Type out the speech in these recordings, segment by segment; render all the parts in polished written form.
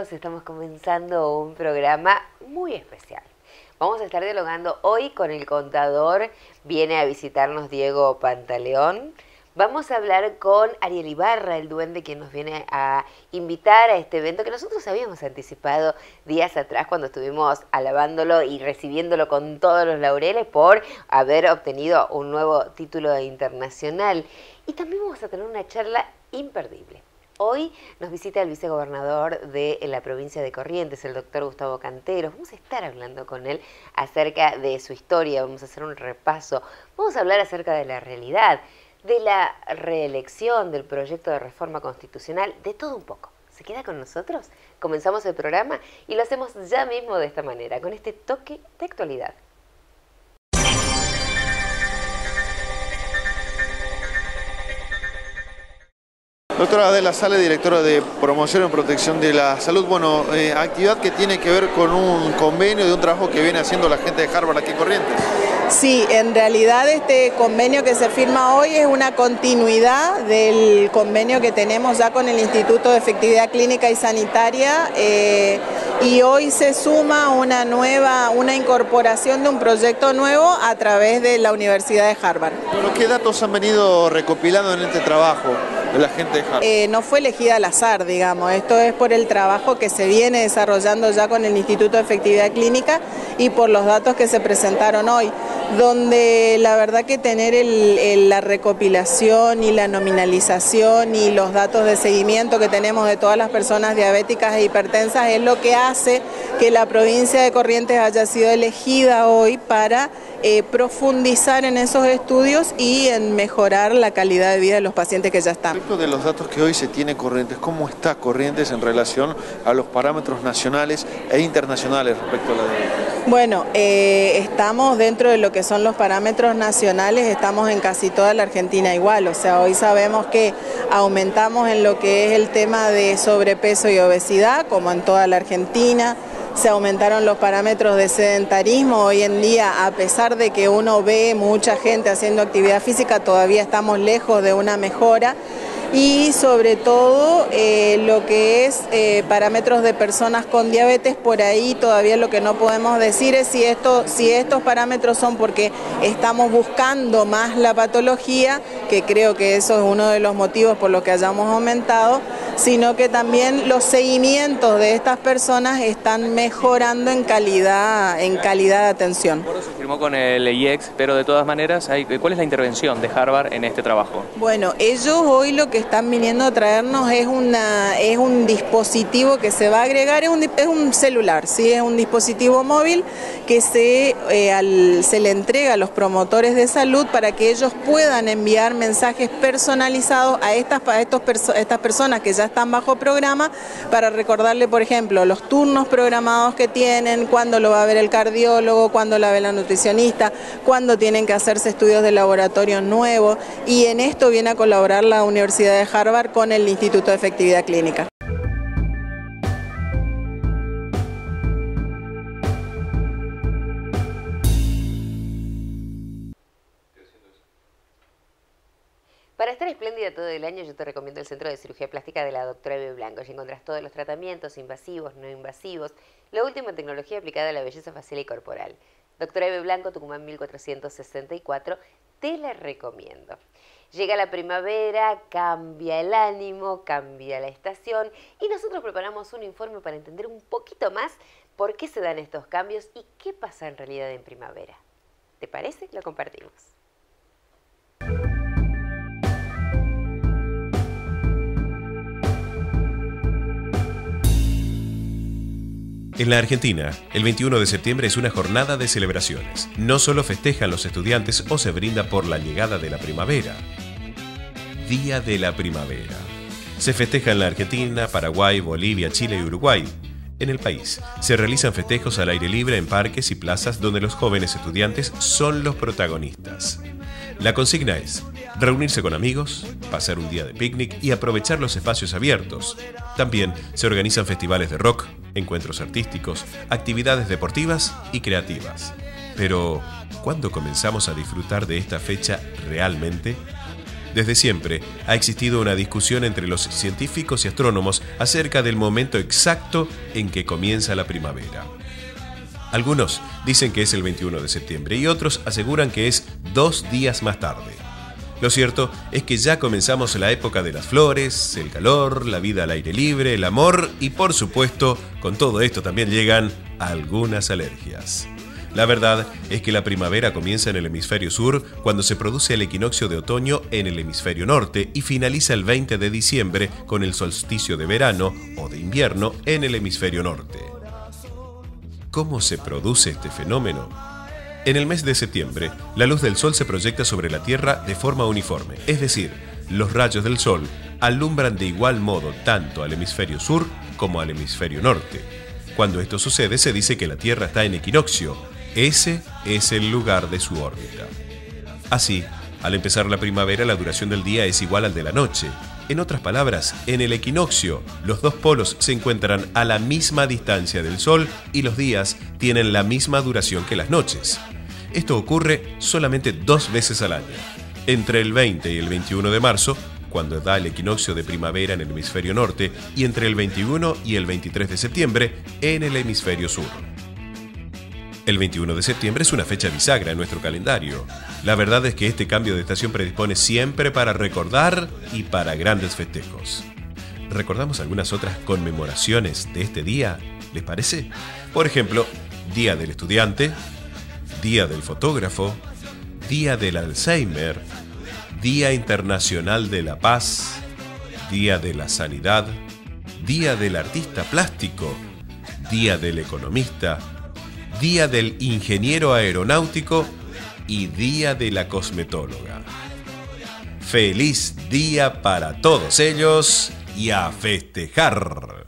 amigos, estamos comenzando un programa muy especial. Vamos a estar dialogando hoy con el contador, viene a visitarnos Diego Pantaleón. Vamos a hablar con Ariel Ibarra, el duende, que nos viene a invitar a este evento que nosotros habíamos anticipado días atrás cuando estuvimos alabándolo y recibiéndolo con todos los laureles por haber obtenido un nuevo título internacional. Y también vamos a tener una charla imperdible. Hoy nos visita el vicegobernador de la provincia de Corrientes, el doctor Gustavo Canteros. Vamos a estar hablando con él acerca de su historia, vamos a hacer un repaso, vamos a hablar acerca de la realidad, de la reelección, del proyecto de reforma constitucional, de todo un poco. ¿Se queda con nosotros? Comenzamos el programa y lo hacemos ya mismo de esta manera, con este toque de actualidad. Doctora Adela Sale, directora de Promoción y Protección de la Salud. Bueno, actividad que tiene que ver con un convenio de un trabajo que viene haciendo la gente de Harvard aquí en Corrientes. Sí, en realidad este convenio que se firma hoy es una continuidad del convenio que tenemos ya con el Instituto de Efectividad Clínica y Sanitaria y hoy se suma una incorporación de un proyecto nuevo a través de la Universidad de Harvard. Bueno, ¿qué datos han venido recopilando en este trabajo de la gente de Harvard? No fue elegida al azar, digamos, esto es por el trabajo que se viene desarrollando ya con el Instituto de Efectividad Clínica y por los datos que se presentaron hoy, donde la verdad que tener la recopilación y la nominalización y los datos de seguimiento que tenemos de todas las personas diabéticas e hipertensas es lo que hace que la provincia de Corrientes haya sido elegida hoy para profundizar en esos estudios y en mejorar la calidad de vida de los pacientes que ya están. Respecto de los datos que hoy se tiene Corrientes, ¿cómo está Corrientes en relación a los parámetros nacionales e internacionales respecto a la diabetes? Bueno, estamos dentro de lo que son los parámetros nacionales, estamos en casi toda la Argentina igual, o sea, hoy sabemos que aumentamos en lo que es el tema de sobrepeso y obesidad, como en toda la Argentina. Se aumentaron los parámetros de sedentarismo. Hoy en día, a pesar de que uno ve mucha gente haciendo actividad física, todavía estamos lejos de una mejora. Y sobre todo lo que es parámetros de personas con diabetes, por ahí todavía lo que no podemos decir es si estos parámetros son porque estamos buscando más la patología, que creo que eso es uno de los motivos por los que hayamos aumentado, sino que también los seguimientos de estas personas están mejorando en calidad de atención. Por eso se firmó con el IEX, pero de todas maneras, ¿cuál es la intervención de Harvard en este trabajo? Bueno, ellos hoy lo que están viniendo a traernos es un dispositivo que se va a agregar, es un celular, ¿sí? Es un dispositivo móvil que se le entrega a los promotores de salud para que ellos puedan enviar mensajes personalizados a estas personas que ya están bajo programa, para recordarle, por ejemplo, los turnos programados que tienen, cuándo lo va a ver el cardiólogo, cuándo la ve la nutricionista, cuándo tienen que hacerse estudios de laboratorio nuevos, y en esto viene a colaborar la Universidad de Harvard con el Instituto de Efectividad Clínica. Para estar espléndida todo el año, yo te recomiendo el Centro de Cirugía Plástica de la doctora Eve Blanco. Allí encontrás todos los tratamientos invasivos, no invasivos, la última tecnología aplicada a la belleza facial y corporal. Doctora Eve Blanco, Tucumán 1464, te la recomiendo. Llega la primavera, cambia el ánimo, cambia la estación y nosotros preparamos un informe para entender un poquito más por qué se dan estos cambios y qué pasa en realidad en primavera. ¿Te parece? Lo compartimos. En la Argentina, el 21 de septiembre es una jornada de celebraciones. No solo festejan los estudiantes o se brinda por la llegada de la primavera. Día de la Primavera. Se festeja en la Argentina, Paraguay, Bolivia, Chile y Uruguay. En el país, se realizan festejos al aire libre en parques y plazas donde los jóvenes estudiantes son los protagonistas. La consigna es reunirse con amigos, pasar un día de picnic y aprovechar los espacios abiertos. También se organizan festivales de rock, encuentros artísticos, actividades deportivas y creativas. Pero, ¿cuándo comenzamos a disfrutar de esta fecha realmente? Desde siempre ha existido una discusión entre los científicos y astrónomos acerca del momento exacto en que comienza la primavera. Algunos dicen que es el 21 de septiembre y otros aseguran que es 2 días más tarde. Lo cierto es que ya comenzamos la época de las flores, el calor, la vida al aire libre, el amor y, por supuesto, con todo esto también llegan algunas alergias. La verdad es que la primavera comienza en el hemisferio sur cuando se produce el equinoccio de otoño en el hemisferio norte y finaliza el 20 de diciembre con el solsticio de verano o de invierno en el hemisferio norte. ¿Cómo se produce este fenómeno? En el mes de septiembre, la luz del sol se proyecta sobre la Tierra de forma uniforme, es decir, los rayos del sol alumbran de igual modo tanto al hemisferio sur como al hemisferio norte. Cuando esto sucede, se dice que la Tierra está en equinoccio. Ese es el lugar de su órbita. Así, al empezar la primavera, la duración del día es igual al de la noche. En otras palabras, en el equinoccio, los dos polos se encuentran a la misma distancia del Sol y los días tienen la misma duración que las noches. Esto ocurre solamente 2 veces al año, entre el 20 y el 21 de marzo, cuando da el equinoccio de primavera en el hemisferio norte, y entre el 21 y el 23 de septiembre en el hemisferio sur. El 21 de septiembre es una fecha bisagra en nuestro calendario. La verdad es que este cambio de estación predispone siempre para recordar y para grandes festejos. ¿Recordamos algunas otras conmemoraciones de este día? ¿Les parece? Por ejemplo, Día del Estudiante, Día del Fotógrafo, Día del Alzheimer, Día Internacional de la Paz, Día de la Sanidad, Día del Artista Plástico, Día del Economista, Día del Ingeniero Aeronáutico y Día de la Cosmetóloga. ¡Feliz día para todos ellos y a festejar!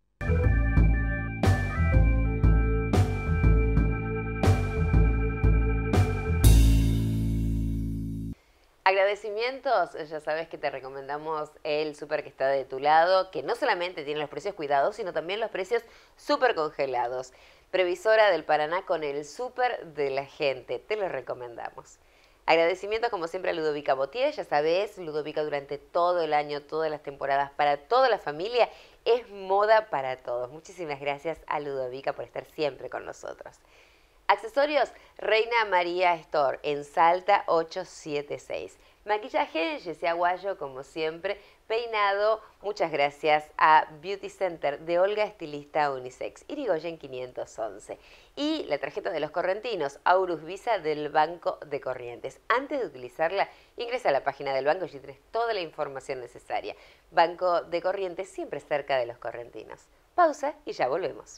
Agradecimientos, ya sabes que te recomendamos el súper que está de tu lado, que no solamente tiene los precios cuidados, sino también los precios súper congelados. Previsora del Paraná con el súper de la gente, te lo recomendamos. Agradecimientos como siempre a Ludovica Botier, ya sabes, Ludovica durante todo el año, todas las temporadas, para toda la familia, es moda para todos. Muchísimas gracias a Ludovica por estar siempre con nosotros. Accesorios Reina María Store en Salta 876. Maquillaje Jessie Aguayo como siempre. Peinado, muchas gracias a Beauty Center de Olga Estilista Unisex, Irigoyen 511. Y la tarjeta de los correntinos, Aurus Visa del Banco de Corrientes. Antes de utilizarla, ingresa a la página del banco y tienes toda la información necesaria. Banco de Corrientes, siempre cerca de los correntinos. Pausa y ya volvemos.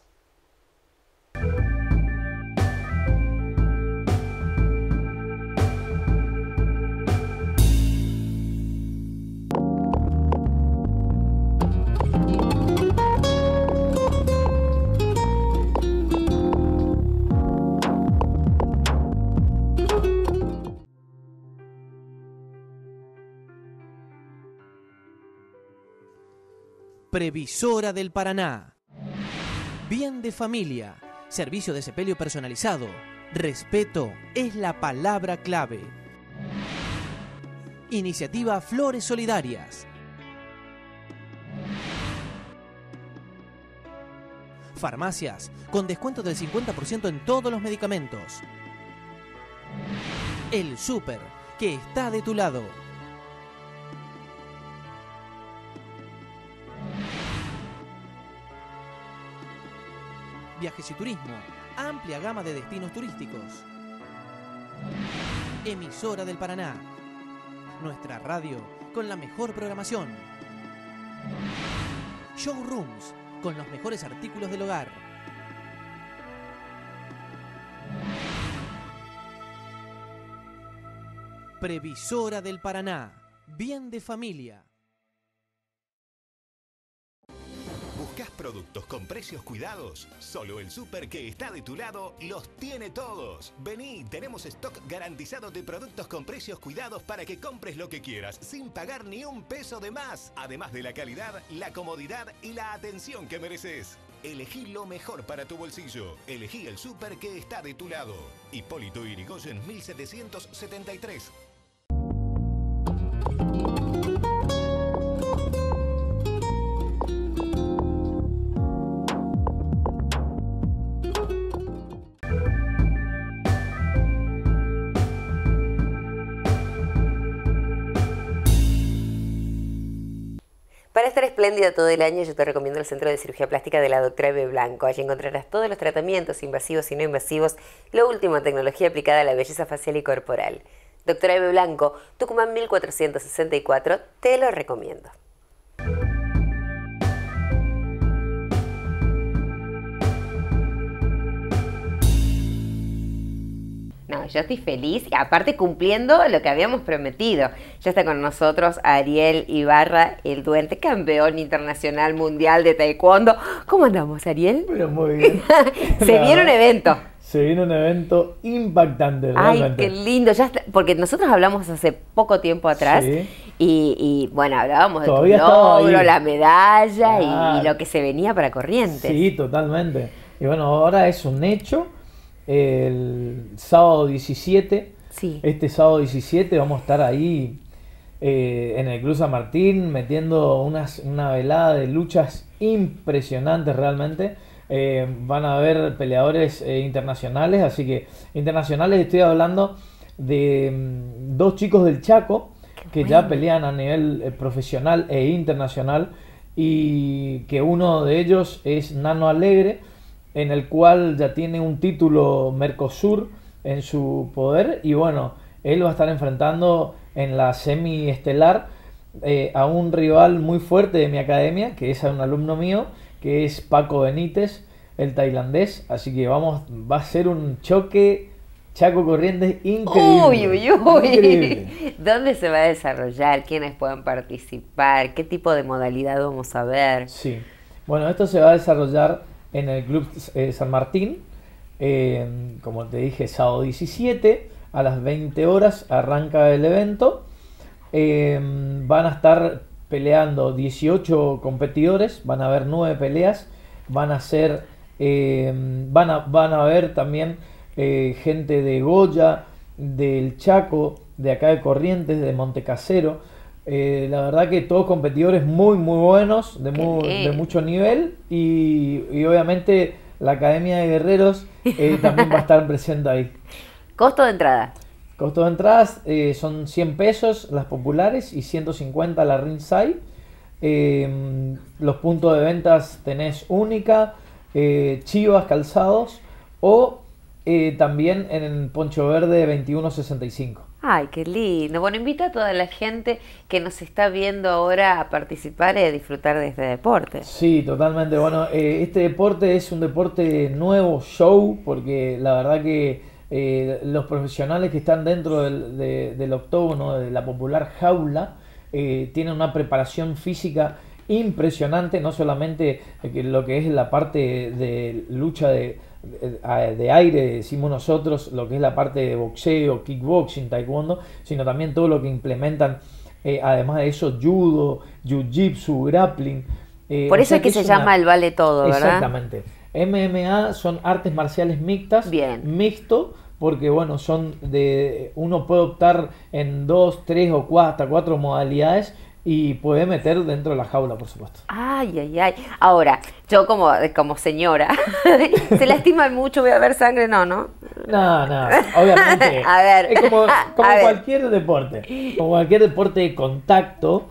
Previsora del Paraná. Bien de familia. Servicio de sepelio personalizado. Respeto es la palabra clave. Iniciativa Flores Solidarias. Farmacias con descuento del 50% en todos los medicamentos. El súper que está de tu lado. Viajes y turismo, amplia gama de destinos turísticos. Emisora del Paraná, nuestra radio con la mejor programación. Showrooms con los mejores artículos del hogar. Previsora del Paraná, bien de familia. ¿Buscas productos con precios cuidados? Solo el súper que está de tu lado los tiene todos. Vení, tenemos stock garantizado de productos con precios cuidados para que compres lo que quieras, sin pagar ni un peso de más. Además de la calidad, la comodidad y la atención que mereces. Elegí lo mejor para tu bolsillo. Elegí el súper que está de tu lado. Hipólito Yrigoyen 1773. Para estar espléndida todo el año, yo te recomiendo el Centro de Cirugía Plástica de la doctora Eve Blanco. Allí encontrarás todos los tratamientos invasivos y no invasivos, lo último en tecnología aplicada a la belleza facial y corporal. Doctora Eve Blanco, Tucumán 1464, te lo recomiendo. No, yo estoy feliz y aparte cumpliendo lo que habíamos prometido. Ya está con nosotros Ariel Ibarra, el duende campeón internacional mundial de taekwondo. ¿Cómo andamos, Ariel? Pero muy bien. Se viene un evento. Se viene un evento impactante, realmente. Ay, qué lindo. Ya está, porque nosotros hablamos hace poco tiempo atrás, sí. y bueno, hablábamos de tu logro, la medalla, claro, y lo que se venía para Corrientes. Sí, totalmente. Y bueno, ahora es un hecho. El sábado 17, sí. Este sábado 17 vamos a estar ahí en el Club San Martín metiendo una velada de luchas impresionantes realmente. Van a haber peleadores internacionales, así que internacionales estoy hablando de dos chicos del Chaco que ya pelean a nivel profesional e internacional, y que uno de ellos es Nano Alegre, en el cual ya tiene un título Mercosur en su poder, y bueno, él va a estar enfrentando en la semiestelar a un rival muy fuerte de mi academia, que es un alumno mío, que es Paco Benítez, el tailandés. Así que va a ser un choque Chaco Corrientes increíble. Uy, uy, uy. Increíble. ¿Dónde se va a desarrollar? ¿Quiénes pueden participar? ¿Qué tipo de modalidad vamos a ver? Sí, bueno, esto se va a desarrollar en el Club San Martín, como te dije, sábado 17 a las 20 horas arranca el evento. Van a estar peleando 18 competidores, van a haber 9 peleas, van a haber también gente de Goya, del Chaco, de acá de Corrientes, de Montecasero. La verdad que todos competidores muy buenos, de mucho nivel, y obviamente la Academia de Guerreros también va a estar presente ahí. ¿Costo de entrada? Costo de entradas son 100 pesos las populares y 150 la ringside. Los puntos de ventas tenés Única, Chivas Calzados, o también en el Poncho Verde 2165. Ay, qué lindo. Bueno, invita a toda la gente que nos está viendo ahora a participar y a disfrutar de este deporte. Sí, totalmente. Bueno, este deporte es un deporte nuevo, show, porque la verdad que los profesionales que están dentro del octógono, de la popular jaula, tienen una preparación física impresionante, no solamente lo que es la parte de lucha de aire, decimos nosotros, lo que es la parte de boxeo, kickboxing, taekwondo, sino también todo lo que implementan, además de eso, judo, jiu-jitsu, grappling. Por eso es que se llama el vale todo, ¿verdad? Exactamente. MMA son artes marciales mixtas. Bien. Mixto, porque bueno, uno puede optar en 2, 3 o 4, hasta 4 modalidades, y puede meter dentro de la jaula, por supuesto. Ay, ay, ay. Ahora, yo como señora, ¿se lastiman mucho? ¿Voy a ver sangre? No, ¿no? No, obviamente. A ver. Es como cualquier deporte. Como cualquier deporte de contacto,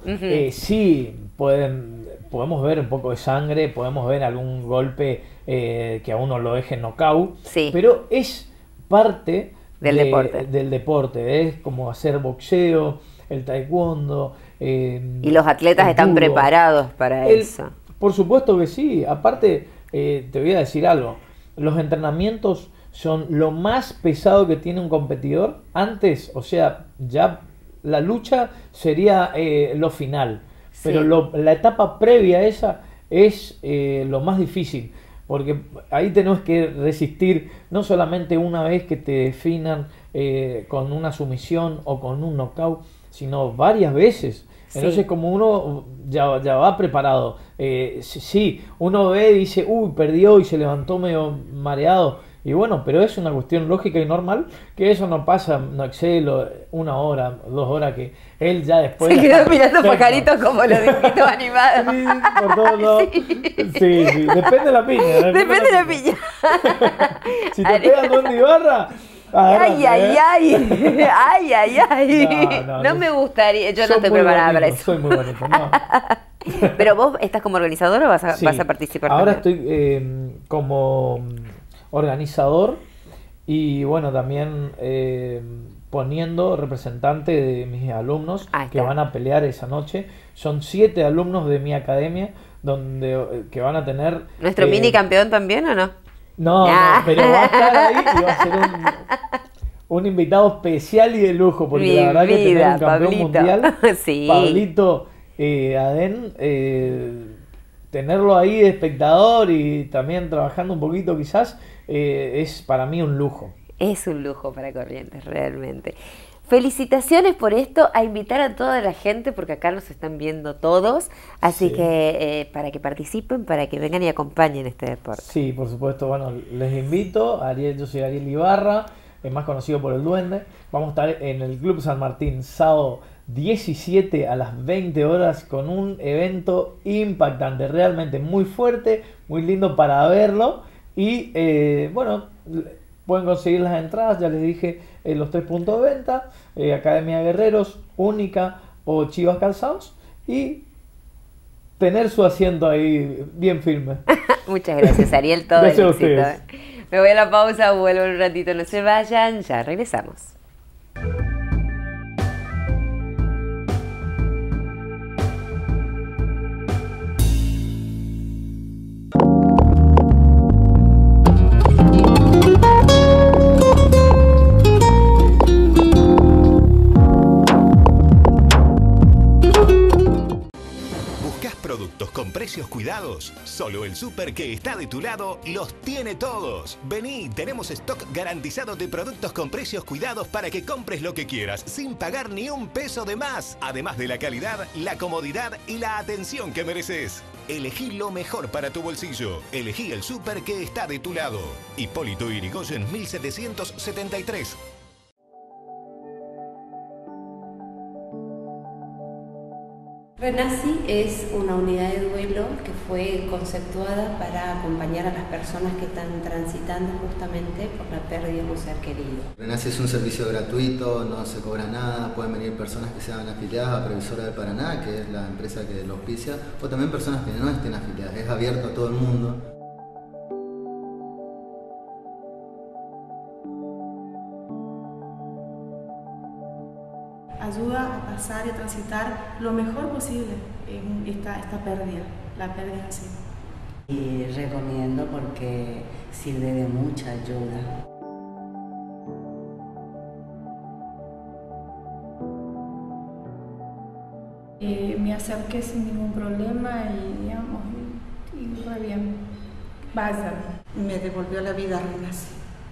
sí podemos ver un poco de sangre, podemos ver algún golpe que a uno lo deje knockout, sí, pero es parte del deporte. Es como hacer boxeo, el taekwondo. Y los atletas están preparados para eso. Por supuesto que sí. Aparte, te voy a decir algo. Los entrenamientos son lo más pesado que tiene un competidor. Antes, o sea, ya la lucha sería lo final. Sí. Pero la etapa previa a esa es lo más difícil. Porque ahí tenemos que resistir no solamente una vez que te definan con una sumisión o con un knockout, sino varias veces. Entonces, sí, como uno ya va preparado, sí, uno ve y dice, uy, perdió y se levantó medio mareado, Y bueno, pero es una cuestión lógica y normal que eso no pasa, no excelo 1 hora, 2 horas, que él ya después... Se quedó mirando pajaritos como los dibujitos animados. Sí, por todos lados. Sí, sí, depende de la piña. Depende de la piña. Si te pegan Duende Ibarra... Ay, ay, ay, ay, ay, ay. No me gustaría, yo no estoy preparada para eso. Soy muy bonito, no. Pero vos estás como organizador o vas a participar ahora también? Estoy como organizador y bueno, también poniendo representante de mis alumnos que van a pelear esa noche. Son 7 alumnos de mi academia que van a tener... ¿Nuestro mini campeón también o no? No, pero va a estar ahí y va a ser un invitado especial y de lujo, porque la verdad que tener un campeón mundial, sí. Pablito Adén, tenerlo ahí de espectador y también trabajando un poquito quizás, es para mí un lujo. Es un lujo para Corrientes, realmente. Felicitaciones por esto, a invitar a toda la gente, porque acá nos están viendo todos, así que para que participen, para que vengan y acompañen este deporte. Sí, por supuesto, bueno, les invito, yo soy Ariel Ibarra, más conocido por el Duende, vamos a estar en el Club San Martín, sábado 17 a las 20 horas, con un evento impactante, realmente muy fuerte, muy lindo para verlo, y bueno, pueden conseguir las entradas, ya les dije los 3 puntos de venta, Academia Guerreros, Única o Chivas Calzados, y tener su asiento ahí bien firme. Muchas gracias, Ariel, todo gracias el éxito. A ustedes. Me voy a la pausa, vuelvo un ratito, no se vayan, ya regresamos. Productos con precios cuidados. Solo el súper que está de tu lado los tiene todos. Vení, tenemos stock garantizado de productos con precios cuidados para que compres lo que quieras sin pagar ni un peso de más. Además de la calidad, la comodidad y la atención que mereces. Elegí lo mejor para tu bolsillo. Elegí el súper que está de tu lado. Hipólito Yrigoyen 1773. Renací es una unidad de duelo que fue conceptuada para acompañar a las personas que están transitando justamente por la pérdida de un ser querido. Renací es un servicio gratuito, no se cobra nada, pueden venir personas que sean afiliadas a Previsora del Paraná, que es la empresa que lo auspicia, o también personas que no estén afiliadas, es abierto a todo el mundo. Ayuda a pasar y a transitar lo mejor posible esta pérdida, la pérdida en sí. Y recomiendo porque sirve de mucha ayuda. Me acerqué sin ningún problema y digamos, y re bien. Vaya. Me devolvió la vida, Renací.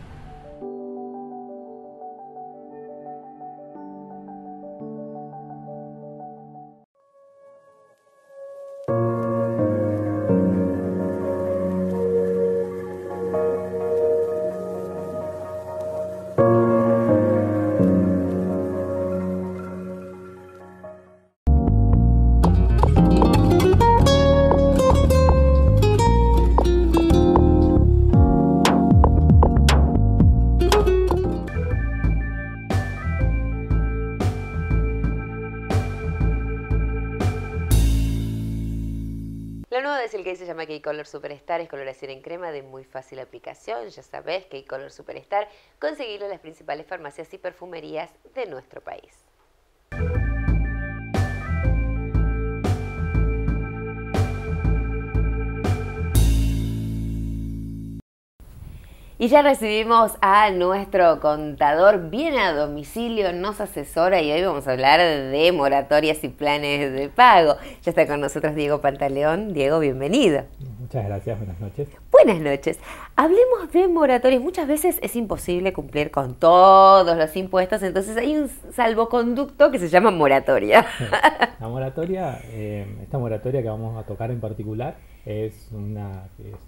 La nueva de Silkei se llama K-Color Superstar, es coloración en crema de muy fácil aplicación. Ya sabés, K-Color Superstar, conseguirlo en las principales farmacias y perfumerías de nuestro país. Y ya recibimos a nuestro contador bien a domicilio, nos asesora y hoy vamos a hablar de moratorias y planes de pago. Ya está con nosotros Diego Pantaleón. Diego, bienvenido. Muchas gracias, buenas noches. Buenas noches. Hablemos de moratorias. Muchas veces es imposible cumplir con todos los impuestos, entonces hay un salvoconducto que se llama moratoria. La moratoria, esta moratoria que vamos a tocar en particular, es una que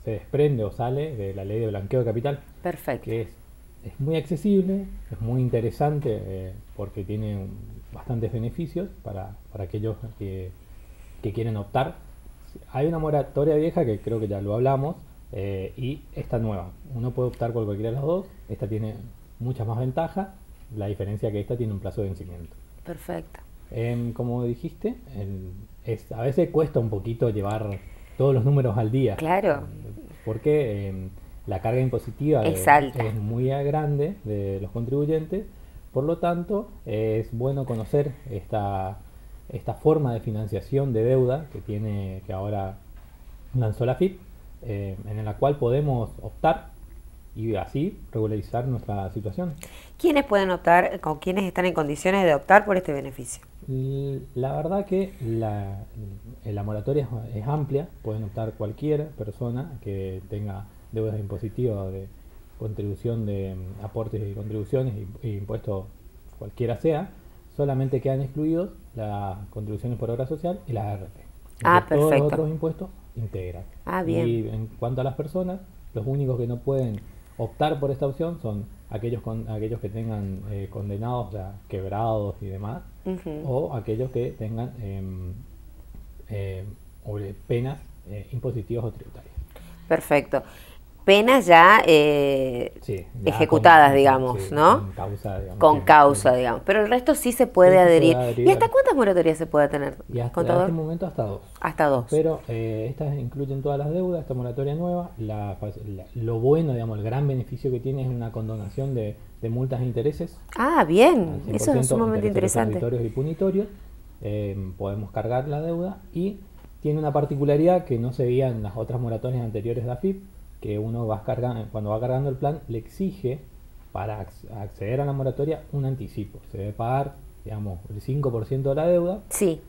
se desprende o sale de la ley de blanqueo de capital. Perfecto. Que es muy accesible, es muy interesante porque tiene bastantes beneficios para aquellos que quieren optar. Hay una moratoria vieja que creo que ya lo hablamos y esta nueva. Uno puede optar por cualquiera de las dos. Esta tiene muchas más ventajas. La diferencia es que esta tiene un plazo de vencimiento. Perfecto. Como dijiste, a veces cuesta un poquito llevar todos los números al día. Claro. Porque la carga impositiva es alta, es muy grande de los contribuyentes. Por lo tanto, es bueno conocer esta forma de financiación de deuda que ahora lanzó la AFIP, en la cual podemos optar y así regularizar nuestra situación. ¿Quiénes pueden optar, o quiénes están en condiciones de optar por este beneficio? La verdad que la moratoria es amplia, pueden optar cualquier persona que tenga deudas impositivas de contribución de aportes y contribuciones y impuestos cualquiera sea. Solamente quedan excluidos las contribuciones por obra social y las ARP. Perfecto. Todos los otros impuestos integran. Bien. Y en cuanto a las personas, los únicos que no pueden optar por esta opción son aquellos que tengan condenados, o sea, quebrados y demás, o aquellos que tengan penas impositivas o tributarias. Perfecto. Penas ya, ejecutadas, digamos, ¿no? Con causa, digamos. Con causa, digamos. Pero el resto sí se puede adherir. ¿Y hasta cuántas moratorias se puede tener? Y hasta en este momento hasta 2. Hasta 2. Pero estas incluyen todas las deudas, esta moratoria nueva. Lo bueno, digamos, el gran beneficio que tiene es una condonación de multas e intereses. Bien. Eso es sumamente interesante. Transitorios y punitorios. Podemos cargar la deuda y tiene una particularidad que no se veía en las otras moratorias anteriores de AFIP, que uno cuando va cargando el plan le exige para acceder a la moratoria un anticipo. Se debe pagar, digamos, el 5% de la deuda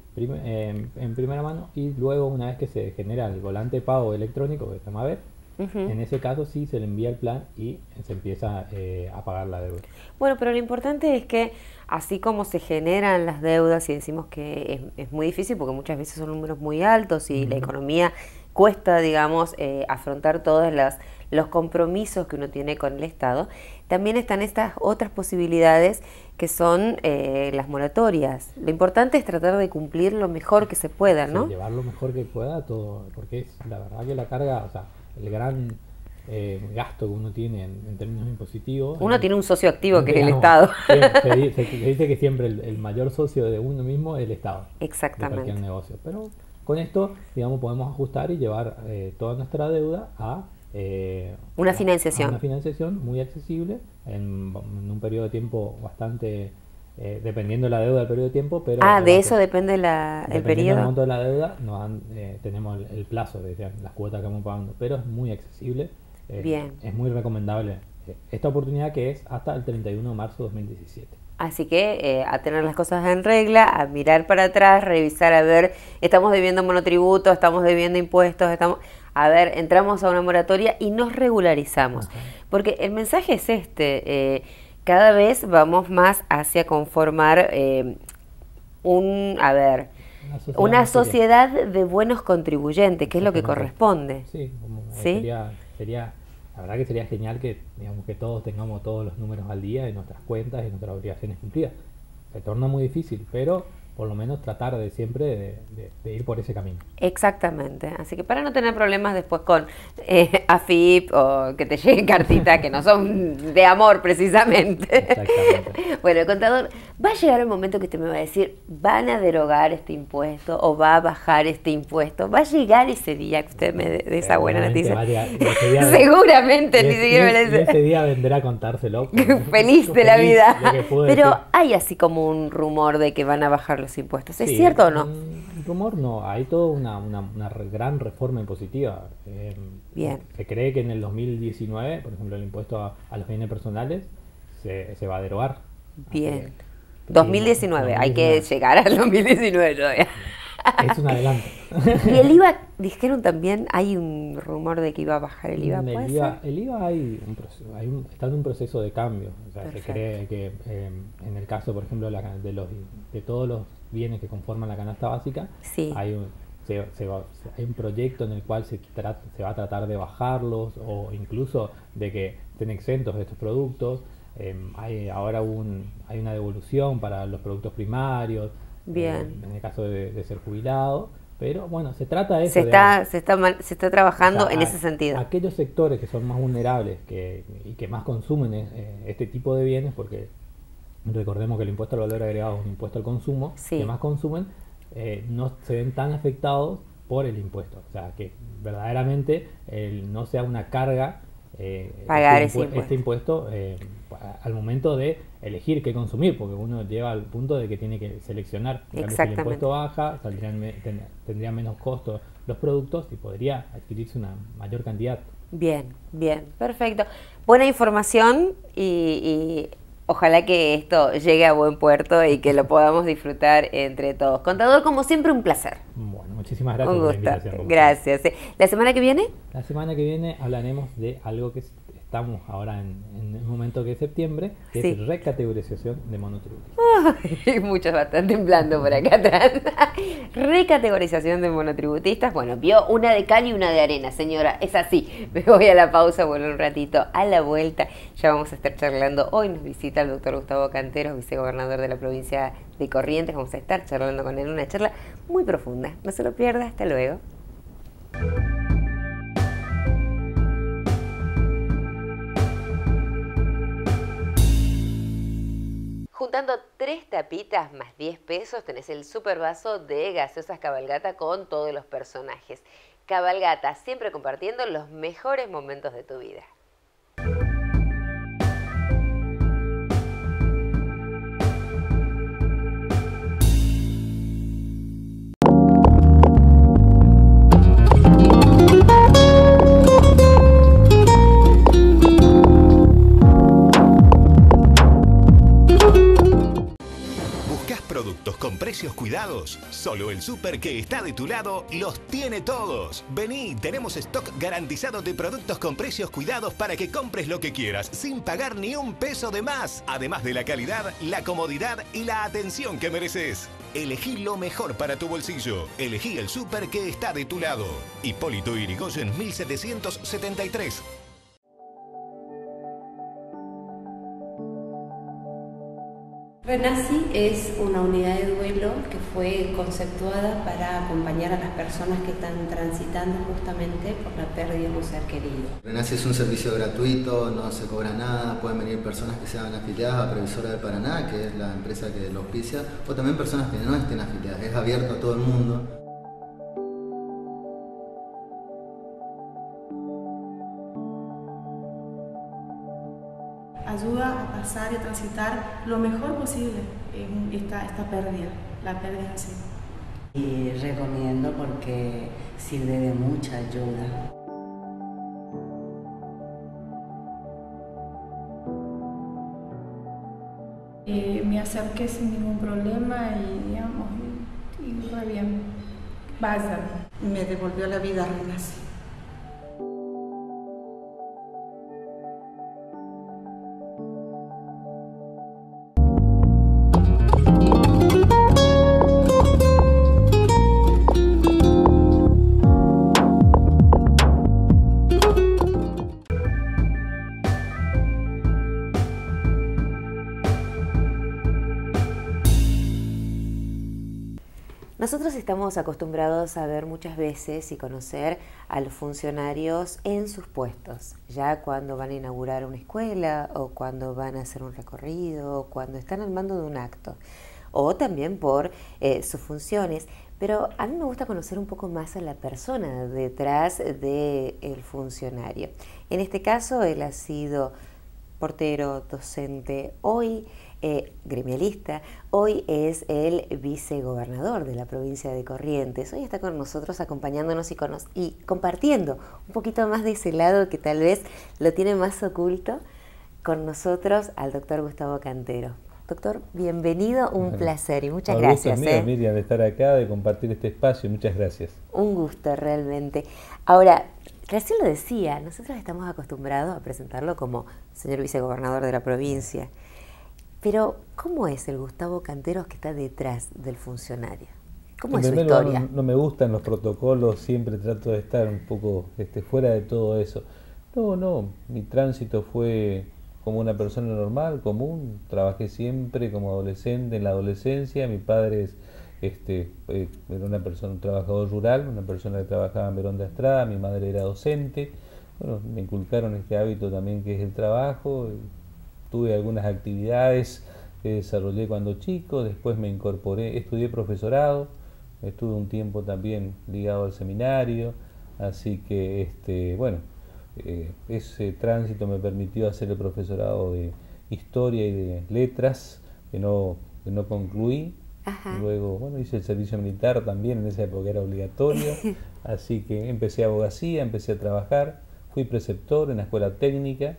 en primera mano, y luego una vez que se genera el volante de pago electrónico que se llama VEP, en ese caso sí se le envía el plan y se empieza a pagar la deuda. Bueno, pero lo importante es que así como se generan las deudas, y decimos que es muy difícil porque muchas veces son números muy altos y la economía cuesta, digamos, afrontar todos los compromisos que uno tiene con el Estado, también están estas otras posibilidades que son las moratorias. Lo importante es tratar de cumplir lo mejor que se pueda, ¿no? Sí, llevar lo mejor que pueda todo, porque es la verdad que la carga, o sea, el gran gasto que uno tiene en términos impositivos. Uno tiene un socio activo que es el Estado. Se dice que siempre el mayor socio de uno mismo es el Estado. Exactamente. De cualquier negocio. Pero con esto, digamos, podemos ajustar y llevar toda nuestra deuda a una financiación. A una financiación muy accesible en un periodo de tiempo bastante, dependiendo de la deuda del periodo de tiempo. Pero de eso depende el periodo. Dependiendo del monto de la deuda, tenemos el plazo de las cuotas que vamos pagando, pero es muy accesible. Bien. Es muy recomendable esta oportunidad, que es hasta el 31 de marzo de 2017. Así que a tener las cosas en regla, a mirar para atrás, revisar, a ver, estamos debiendo monotributo, estamos debiendo impuestos, entramos a una moratoria y nos regularizamos. Porque el mensaje es cada vez vamos más hacia conformar una sociedad de buenos contribuyentes, que es lo que corresponde. Sí, sería la verdad que sería genial que, digamos, que todos tengamos todos los números al día y nuestras cuentas y nuestras obligaciones cumplidas. Se torna muy difícil, pero por lo menos tratar de siempre de ir por ese camino. Exactamente, así que para no tener problemas después con AFIP o que te lleguen cartitas que no son de amor precisamente. Exactamente. Bueno, contador, va a llegar el momento que usted me va a decir, van a derogar este impuesto o va a bajar este impuesto. Va a llegar ese día que usted me dé esa buena noticia. Seguramente, ni siquiera me lo dice. Ese día vendrá a contárselo. Feliz de la vida. Pero hay así como un rumor de que van a bajar los impuestos. ¿Es cierto o no? Un rumor no, hay toda una gran reforma impositiva. Bien. Se cree que en el 2019, por ejemplo, el impuesto a los bienes personales se va a derogar. Bien. 2019, hay que llegar al 2019 todavía. Es un adelanto. Y el IVA, dijeron también, hay un rumor de que iba a bajar el IVA, ¿puede ser? El IVA está en un proceso de cambio. O sea, se cree que en el caso, por ejemplo, de todos los bienes que conforman la canasta básica, hay un proyecto en el cual se va a tratar de bajarlos o incluso de que estén exentos de estos productos. Ahora hay una devolución para los productos primarios, bien, en el caso de ser jubilado, pero bueno, se trata de eso. Se está trabajando en ese sentido. Aquellos sectores que son más vulnerables y que más consumen este tipo de bienes, porque recordemos que el impuesto al valor agregado es un impuesto al consumo, que más consumen, no se ven tan afectados por el impuesto. O sea, que verdaderamente no sea una carga pagar este impuesto al momento de elegir qué consumir, porque uno lleva al punto de que tiene que seleccionar. Si el impuesto baja, tendrían menos costos los productos y podría adquirirse una mayor cantidad. Bien, bien, perfecto. Buena información y ojalá que esto llegue a buen puerto y que lo podamos disfrutar entre todos. Contador, como siempre, un placer. Bueno, muchísimas gracias por la invitación. Gracias. ¿La semana que viene? La semana que viene hablaremos de algo que estamos ahora en el momento que es septiembre, que es recategorización de monotributistas. Muchos están temblando por acá atrás. Recategorización de monotributistas. Bueno, vio una de cal y una de arena, señora. Es así. Me voy a la pausa, vuelvo un ratito. A la vuelta ya vamos a estar charlando. Hoy nos visita el doctor Gustavo Canteros, vicegobernador de la provincia de Corrientes. Vamos a estar charlando con él, una charla muy profunda. No se lo pierda. Hasta luego. Juntando 3 tapitas más 10 pesos tenés el super vaso de gaseosas Cabalgata con todos los personajes. Cabalgata, siempre compartiendo los mejores momentos de tu vida. Con precios cuidados, solo el súper que está de tu lado los tiene todos. Vení, tenemos stock garantizado de productos con precios cuidados para que compres lo que quieras, sin pagar ni un peso de más. Además de la calidad, la comodidad y la atención que mereces. Elegí lo mejor para tu bolsillo. Elegí el súper que está de tu lado. Hipólito Yrigoyen 1773. Renaci es una unidad de duelo que fue conceptuada para acompañar a las personas que están transitando justamente por la pérdida de un ser querido. Renaci es un servicio gratuito, no se cobra nada, pueden venir personas que sean afiliadas a Previsora del Paraná, que es la empresa que lo auspicia, o también personas que no estén afiliadas, es abierto a todo el mundo. Ayuda a pasar y a transitar lo mejor posible esta pérdida, la pérdida en sí. Y recomiendo porque sirve de mucha ayuda. Me acerqué sin ningún problema y re bien. Vaya. Me devolvió la vida Renaci. Nosotros estamos acostumbrados a ver muchas veces y conocer a los funcionarios en sus puestos, ya cuando van a inaugurar una escuela o cuando van a hacer un recorrido o cuando están al mando de un acto, o también por sus funciones. Pero a mí me gusta conocer un poco más a la persona detrás del funcionario. En este caso, él ha sido portero, docente, hoy gremialista, hoy es el vicegobernador de la provincia de Corrientes. Hoy está con nosotros acompañándonos y compartiendo un poquito más de ese lado que tal vez lo tiene más oculto con nosotros al doctor Gustavo Cantero. Doctor, bienvenido, un placer y muchas gracias. Mira, Miriam, de estar acá, de compartir este espacio, muchas gracias. Un gusto realmente. Ahora, recién lo decía, nosotros estamos acostumbrados a presentarlo como señor vicegobernador de la provincia. Pero, ¿cómo es el Gustavo Canteros que está detrás del funcionario? ¿Cómo es su Primero, historia? no me gustan los protocolos, siempre trato de estar un poco fuera de todo eso. No, mi tránsito fue como una persona normal, común. Trabajé siempre como adolescente, en la adolescencia. Mi padre era una persona, un trabajador rural, una persona que trabajaba en Verón de Astrada. Mi madre era docente. Bueno, me inculcaron este hábito también que es el trabajo. Tuve algunas actividades que desarrollé cuando chico, después me incorporé, estudié profesorado, estuve un tiempo también ligado al seminario, así que bueno, ese tránsito me permitió hacer el profesorado de historia y de letras, que no concluí. Ajá. Luego, bueno, hice el servicio militar también, en esa época era obligatorio, así que empecé abogacía, empecé a trabajar, fui preceptor en la escuela técnica,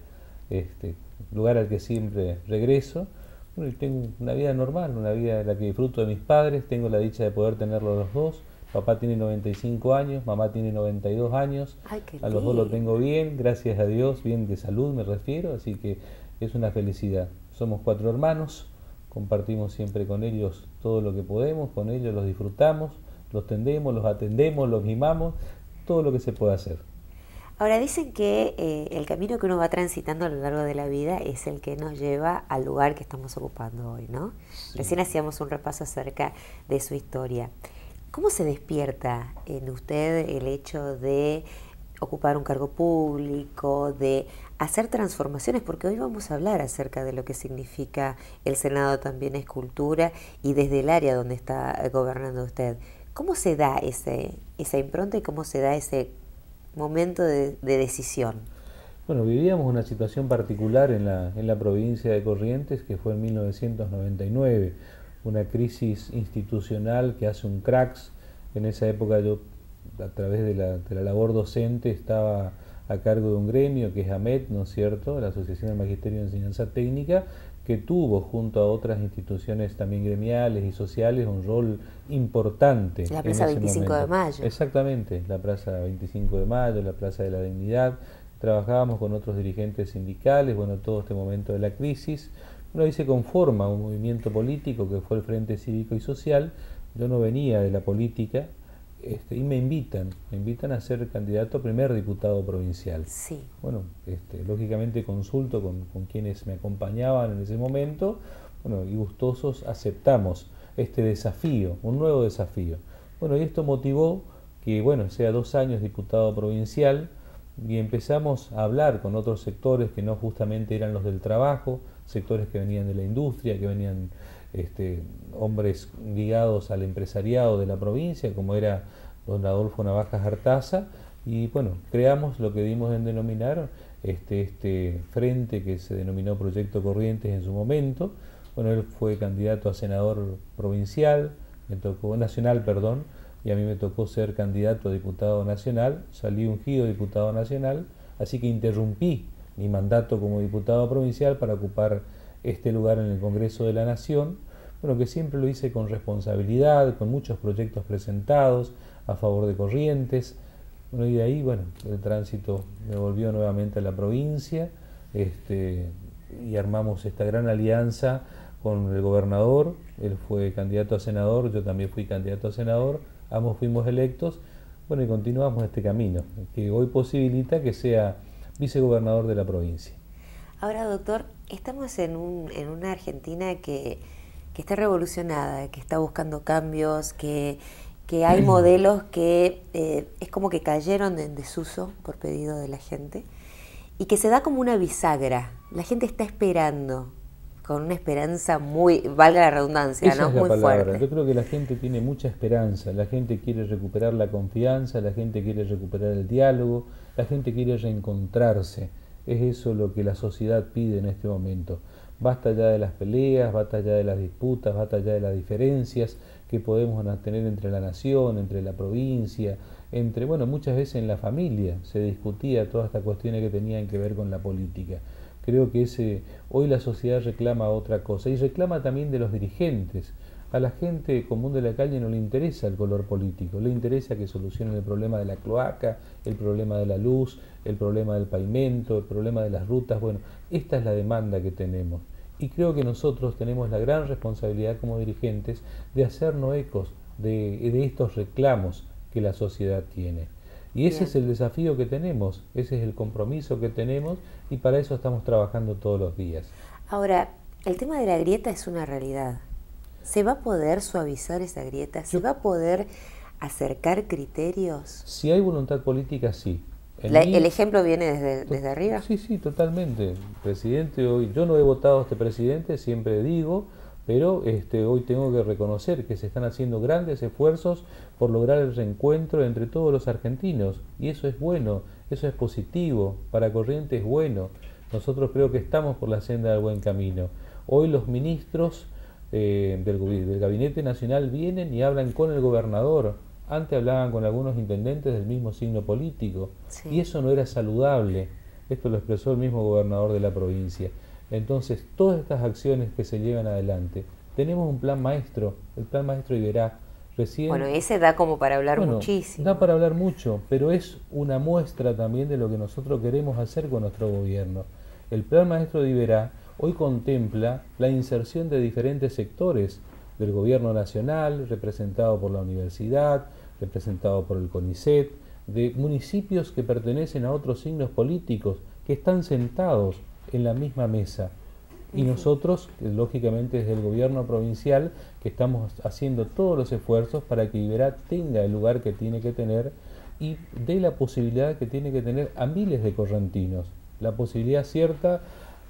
lugar al que siempre regreso. Bueno, y tengo una vida normal, una vida en la que disfruto de mis padres, tengo la dicha de poder tenerlos los dos. Papá tiene 95 años, mamá tiene 92 años. Ay, qué a los dos lo lindo. tengo bien, gracias a Dios, bien de salud me refiero, así que es una felicidad. Somos 4 hermanos, compartimos siempre con ellos todo lo que podemos, con ellos los disfrutamos, los tendemos, los atendemos, los mimamos, todo lo que se puede hacer. Ahora dicen que el camino que uno va transitando a lo largo de la vida es el que nos lleva al lugar que estamos ocupando hoy, ¿no? Sí. Recién hacíamos un repaso acerca de su historia. ¿Cómo se despierta en usted el hecho de ocupar un cargo público, de hacer transformaciones? Porque hoy vamos a hablar acerca de lo que significa el Senado también es cultura y desde el área donde está gobernando usted. ¿Cómo se da esa impronta y cómo se da ese momento de decisión? Bueno, vivíamos una situación particular en la provincia de Corrientes, que fue en 1999, una crisis institucional que hace un cracks. En esa época yo, a través de la labor docente, estaba a cargo de un gremio que es AMET, ¿no es cierto?, la Asociación del Magisterio de Enseñanza Técnica, que tuvo junto a otras instituciones también gremiales y sociales un rol importante. La Plaza 25 de Mayo. Exactamente, la Plaza 25 de Mayo, la Plaza de la Dignidad. Trabajábamos con otros dirigentes sindicales, bueno, todo este momento de la crisis. Bueno, ahí se conforma un movimiento político que fue el Frente Cívico y Social. Yo no venía de la política, y me invitan a ser candidato a primer diputado provincial. Sí. Bueno, lógicamente consulto con quienes me acompañaban en ese momento, bueno, y gustosos aceptamos este desafío, un nuevo desafío. Bueno, y esto motivó que, bueno, sea 2 años diputado provincial, y empezamos a hablar con otros sectores que no justamente eran los del trabajo, sectores que venían de la industria, que venían hombres ligados al empresariado de la provincia, como era don Adolfo Navajas Artaza, y bueno, creamos lo que dimos en denominar este frente que se denominó Proyecto Corrientes en su momento. Bueno, él fue candidato a senador provincial, nacional, perdón, y a mí me tocó ser candidato a diputado nacional, salí ungido diputado nacional, así que interrumpí mi mandato como diputado provincial para ocupar este lugar en el Congreso de la Nación, bueno, que siempre lo hice con responsabilidad, con muchos proyectos presentados a favor de Corrientes. Bueno, y de ahí, bueno, el tránsito me volvió nuevamente a la provincia, y armamos esta gran alianza con el gobernador. Él fue candidato a senador, yo también fui candidato a senador, ambos fuimos electos, bueno, y continuamos este camino, que hoy posibilita que sea vicegobernador de la provincia. Ahora, doctor, estamos en una Argentina que está revolucionada, que está buscando cambios, que hay modelos que es como que cayeron en desuso por pedido de la gente y que se da como una bisagra. La gente está esperando, con una esperanza muy, valga la redundancia, Esa ¿no? es la Muy palabra. fuerte. Yo creo que la gente tiene mucha esperanza, la gente quiere recuperar la confianza, la gente quiere recuperar el diálogo, la gente quiere reencontrarse. Es eso lo que la sociedad pide en este momento. Basta ya de las peleas, basta ya de las disputas, basta ya de las diferencias que podemos tener entre la nación, entre la provincia, bueno, muchas veces en la familia se discutía todas estas cuestiones que tenían que ver con la política. Creo que hoy la sociedad reclama otra cosa y reclama también de los dirigentes. A la gente común de la calle no le interesa el color político, le interesa que solucionen el problema de la cloaca, el problema de la luz, el problema del pavimento, el problema de las rutas. Bueno, esta es la demanda que tenemos y creo que nosotros tenemos la gran responsabilidad como dirigentes de hacernos ecos de estos reclamos que la sociedad tiene. Y ese es el desafío que tenemos, ese es el compromiso que tenemos y para eso estamos trabajando todos los días. Ahora, el tema de la grieta es una realidad. ¿Se va a poder suavizar esa grieta? ¿Se va a poder acercar criterios? Si hay voluntad política, sí. ¿El ejemplo viene desde arriba? Sí, sí, totalmente. Presidente, hoy yo no he votado a este presidente, siempre digo, pero hoy tengo que reconocer que se están haciendo grandes esfuerzos por lograr el reencuentro entre todos los argentinos, y eso es bueno, eso es positivo, para Corrientes es bueno. Nosotros creo que estamos por la senda del buen camino. Hoy los ministros del Gabinete Nacional vienen y hablan con el gobernador. Antes hablaban con algunos intendentes del mismo signo político, y eso no era saludable. Esto lo expresó el mismo gobernador de la provincia. Entonces, todas estas acciones que se llevan adelante, tenemos un plan maestro, el plan maestro Iberá. Bueno, ese da como para hablar muchísimo. Da para hablar mucho, pero es una muestra también de lo que nosotros queremos hacer con nuestro gobierno. El plan maestro de Iberá hoy contempla la inserción de diferentes sectores del gobierno nacional, representado por la universidad, representado por el CONICET, de municipios que pertenecen a otros signos políticos, que están sentados en la misma mesa. Y nosotros, lógicamente desde el gobierno provincial, que estamos haciendo todos los esfuerzos para que Iberá tenga el lugar que tiene que tener y dé la posibilidad que tiene que tener a miles de correntinos. La posibilidad cierta,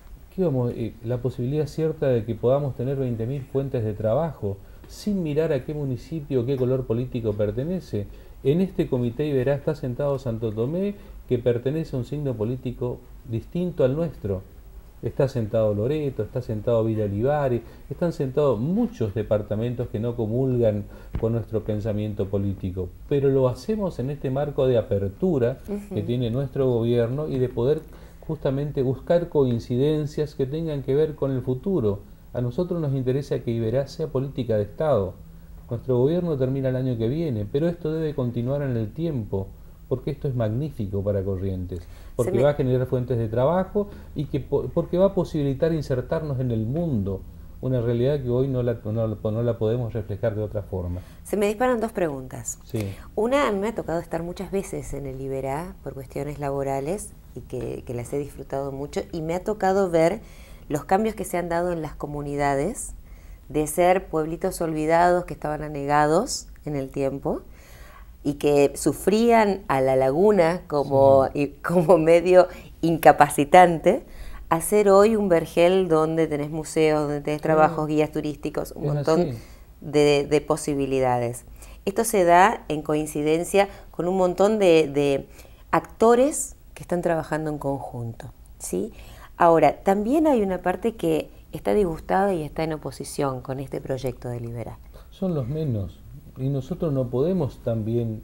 la posibilidad cierta de que podamos tener 20.000 fuentes de trabajo, sin mirar a qué municipio o qué color político pertenece. En este comité Iberá está sentado Santo Tomé, que pertenece a un signo político distinto al nuestro. Está sentado Loreto, está sentado Villa Olivares, están sentados muchos departamentos que no comulgan con nuestro pensamiento político, pero lo hacemos en este marco de apertura que tiene nuestro gobierno y de poder justamente buscar coincidencias que tengan que ver con el futuro. A nosotros nos interesa que Iberá sea política de Estado. Nuestro gobierno termina el año que viene, pero esto debe continuar en el tiempo, porque esto es magnífico para Corrientes, porque va a generar fuentes de trabajo y porque va a posibilitar insertarnos en el mundo, una realidad que hoy no la podemos reflejar de otra forma. Se me disparan dos preguntas. Sí. Una, a mí me ha tocado estar muchas veces en el Iberá por cuestiones laborales y que las he disfrutado mucho, y me ha tocado ver los cambios que se han dado en las comunidades, de ser pueblitos olvidados que estaban anegados en el tiempo, y que sufrían a la laguna como medio incapacitante, a ser hoy un vergel donde tenés museos, donde tenés trabajos, guías turísticos, un montón de posibilidades. Esto se da en coincidencia con un montón de actores que están trabajando en conjunto, ¿sí? Ahora, también hay una parte que está disgustada y está en oposición con este proyecto de Iberá. Son los menos. Y nosotros no podemos también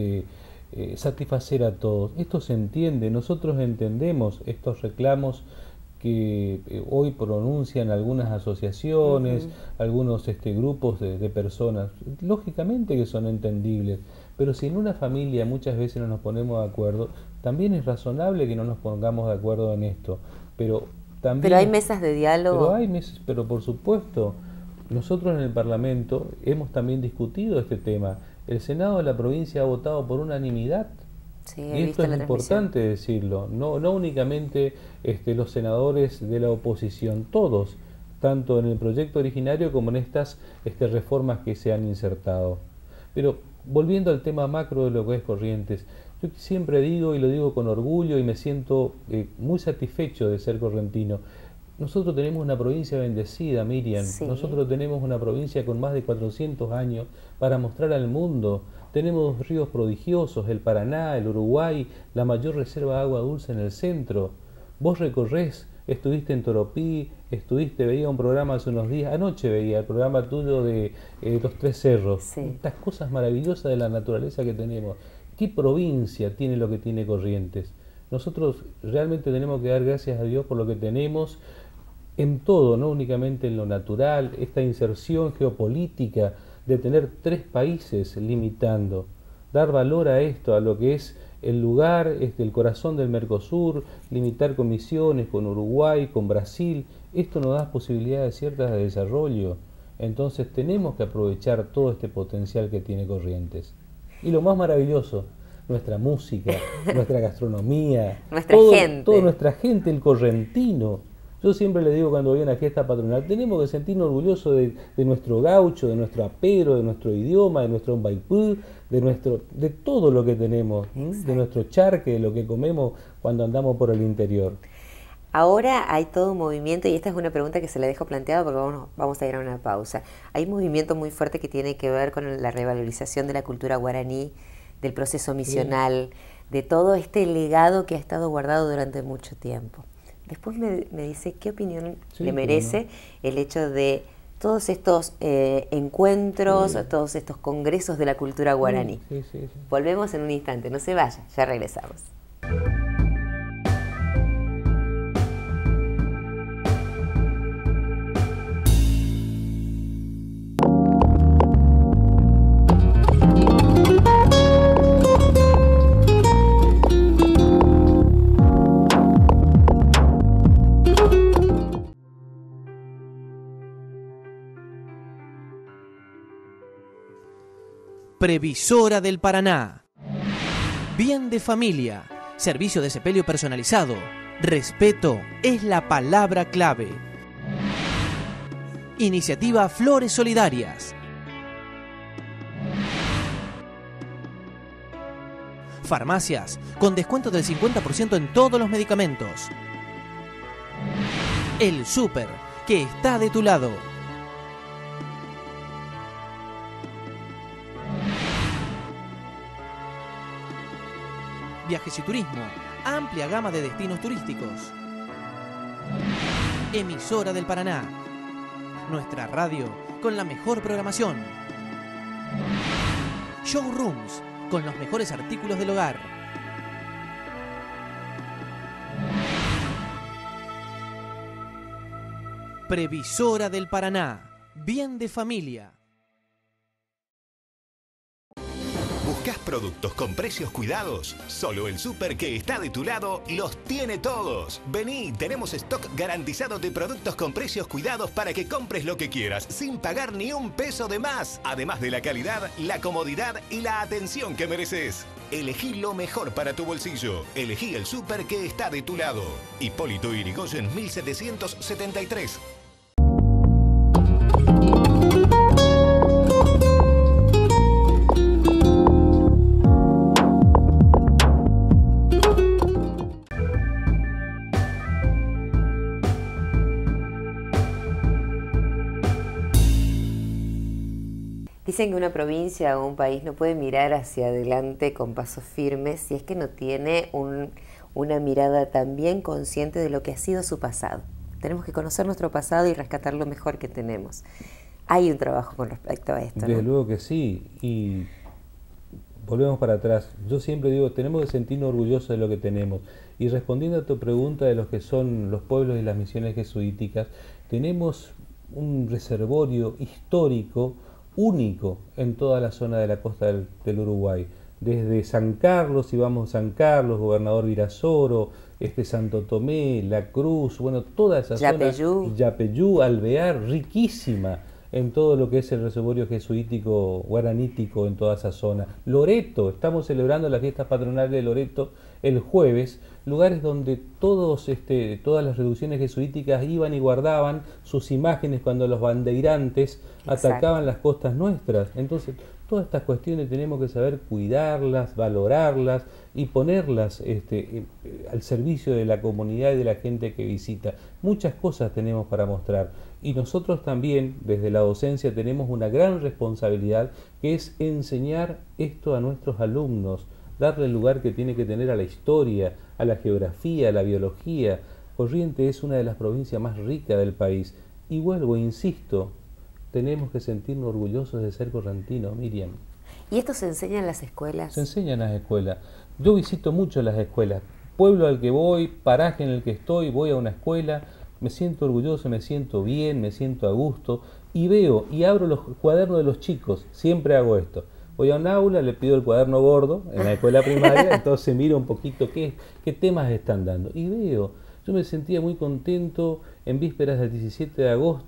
satisfacer a todos. Esto se entiende, nosotros entendemos estos reclamos que hoy pronuncian algunas asociaciones, algunos grupos de personas. Lógicamente que son entendibles, pero si en una familia muchas veces no nos ponemos de acuerdo, también es razonable que no nos pongamos de acuerdo en esto. Pero hay mesas de diálogo. Pero por supuesto. Nosotros en el Parlamento hemos también discutido este tema. El Senado de la provincia ha votado por unanimidad. Sí, y esto es importante decirlo. No únicamente los senadores de la oposición, todos, tanto en el proyecto originario como en estas reformas que se han insertado. Pero volviendo al tema macro de lo que es Corrientes, yo siempre digo y lo digo con orgullo y me siento muy satisfecho de ser correntino. Nosotros tenemos una provincia bendecida, Miriam. Sí. Nosotros tenemos una provincia con más de 400 años para mostrar al mundo. Tenemos ríos prodigiosos, el Paraná, el Uruguay, la mayor reserva de agua dulce en el centro. Vos recorrés, estuviste en Toropí, veía un programa hace unos días, anoche veía el programa tuyo de los Tres Cerros. Sí. Estas cosas maravillosas de la naturaleza que tenemos. ¿Qué provincia tiene lo que tiene Corrientes? Nosotros realmente tenemos que dar gracias a Dios por lo que tenemos en todo, no únicamente en lo natural, esta inserción geopolítica de tener 3 países limitando, dar valor a esto, a lo que es el lugar, el corazón del Mercosur, limitar con Misiones, con Uruguay, con Brasil, esto nos da posibilidades ciertas de desarrollo. Entonces tenemos que aprovechar todo este potencial que tiene Corrientes. Y lo más maravilloso, nuestra música, nuestra gastronomía, toda nuestra gente, el correntino. Yo siempre le digo cuando voy a una fiesta patronal, tenemos que sentirnos orgullosos de nuestro gaucho, de nuestro apero, de nuestro idioma, de nuestro mbaipú, de todo lo que tenemos, de nuestro charque, de lo que comemos cuando andamos por el interior. Ahora hay todo un movimiento, y esta es una pregunta que se la dejo planteada porque vamos a ir a una pausa. Hay un movimiento muy fuerte que tiene que ver con la revalorización de la cultura guaraní, del proceso misional, de todo este legado que ha estado guardado durante mucho tiempo. Después me dice qué opinión le merece el hecho de todos estos encuentros, todos estos congresos de la cultura guaraní. Volvemos en un instante, no se vaya, ya regresamos. Previsora del Paraná. Bien de familia. Servicio de sepelio personalizado. Respeto es la palabra clave. Iniciativa Flores Solidarias. Farmacias con descuento del 50% en todos los medicamentos. El Súper, que está de tu lado. Viajes y turismo, amplia gama de destinos turísticos. Emisora del Paraná, nuestra radio con la mejor programación. Showrooms con los mejores artículos del hogar. Previsora del Paraná, bien de familia. ¿Buscas productos con precios cuidados? Solo el Súper que está de tu lado los tiene todos. Vení, tenemos stock garantizado de productos con precios cuidados para que compres lo que quieras, sin pagar ni un peso de más. Además de la calidad, la comodidad y la atención que mereces. Elegí lo mejor para tu bolsillo. Elegí el Súper que está de tu lado. Hipólito Yrigoyen 1773. Dicen que una provincia o un país no puede mirar hacia adelante con pasos firmes si es que no tiene una mirada también consciente de lo que ha sido su pasado. Tenemos que conocer nuestro pasado y rescatar lo mejor que tenemos. Hay un trabajo con respecto a esto, ¿no? Desde luego que sí, y volvemos para atrás. Yo siempre digo, tenemos que sentirnos orgullosos de lo que tenemos. Y respondiendo a tu pregunta de los que son los pueblos y las misiones jesuíticas, tenemos un reservorio histórico único en toda la zona de la costa del Uruguay. Desde San Carlos, si vamos a San Carlos, Gobernador Virasoro, Santo Tomé, La Cruz, bueno, toda esa zona, Yapeyú, Alvear, riquísima en todo lo que es el reservorio jesuítico guaranítico en toda esa zona. Loreto, estamos celebrando las fiestas patronales de Loreto el jueves, lugares donde todas las reducciones jesuíticas iban y guardaban sus imágenes cuando los bandeirantes atacaban las costas nuestras. Entonces, todas estas cuestiones tenemos que saber cuidarlas, valorarlas y ponerlas al servicio de la comunidad y de la gente que visita. Muchas cosas tenemos para mostrar. Y nosotros también, desde la docencia, tenemos una gran responsabilidad, que es enseñar esto a nuestros alumnos, darle el lugar que tiene que tener a la historia, a la geografía, a la biología. Corrientes es una de las provincias más ricas del país. Y vuelvo, insisto, tenemos que sentirnos orgullosos de ser correntinos, Miriam. ¿Y esto se enseña en las escuelas? Se enseña en las escuelas. Yo visito mucho las escuelas. Pueblo al que voy, paraje en el que estoy, voy a una escuela, me siento orgulloso, me siento bien, me siento a gusto, y veo y abro los cuadernos de los chicos. Siempre hago esto. Voy a un aula, le pido el cuaderno gordo en la escuela primaria, entonces miro un poquito qué temas están dando. Y veo, yo me sentía muy contento en vísperas del 17 de agosto,